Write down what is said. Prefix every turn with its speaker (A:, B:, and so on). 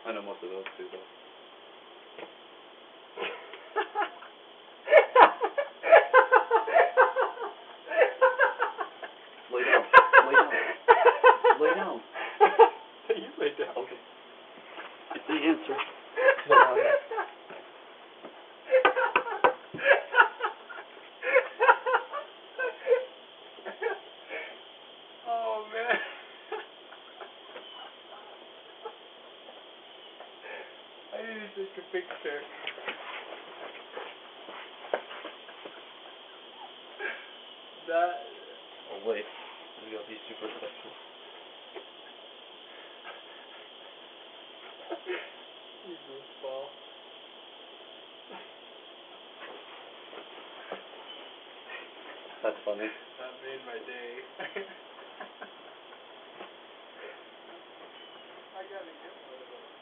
A: I know most of those too, though. Lay down. Lay down. Lay down.
B: You lay down.
A: Okay. It's the answer.
B: Oh, man. I need to take a picture. That...
A: Oh, wait. We gotta be super special.
B: You goofball.
A: That's funny.
B: That made my day. I gotta get one of those.